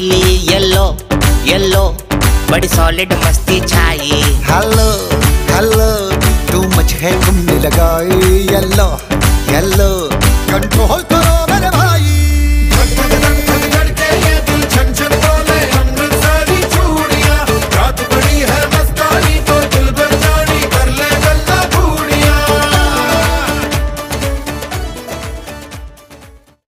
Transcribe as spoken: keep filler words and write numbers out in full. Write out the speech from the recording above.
नीली yellow yellow बड़ी solid मस्ती छाई। हेलो हेलो तू मच है तुमने लगाई येलो येलो कंट्रोल